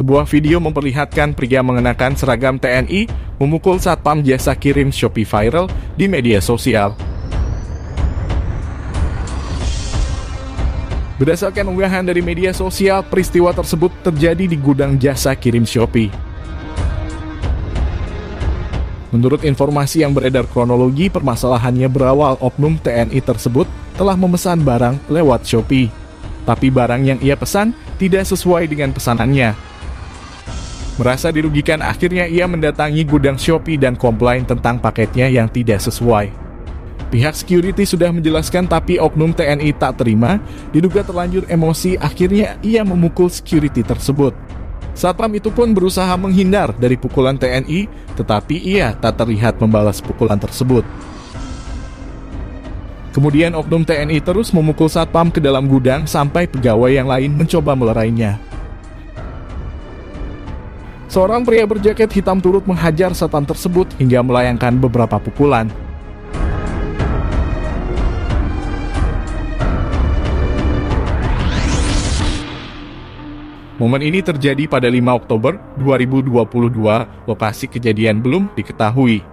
Sebuah video memperlihatkan pria mengenakan seragam TNI memukul satpam jasa kirim Shopee viral di media sosial. Berdasarkan unggahan dari media sosial, peristiwa tersebut terjadi di gudang jasa kirim Shopee. Menurut informasi yang beredar kronologi, permasalahannya berawal oknum TNI tersebut telah memesan barang lewat Shopee. Tapi barang yang ia pesan tidak sesuai dengan pesanannya. Merasa dirugikan, akhirnya ia mendatangi gudang Shopee dan komplain tentang paketnya yang tidak sesuai. Pihak security sudah menjelaskan, tapi oknum TNI tak terima, diduga terlanjur emosi, akhirnya ia memukul security tersebut. Satpam itu pun berusaha menghindar dari pukulan TNI, tetapi ia tak terlihat membalas pukulan tersebut. Kemudian oknum TNI terus memukul satpam ke dalam gudang sampai pegawai yang lain mencoba melerainya. Seorang pria berjaket hitam turut menghajar satpam tersebut hingga melayangkan beberapa pukulan. Momen ini terjadi pada 5 Oktober 2022, lokasi kejadian belum diketahui.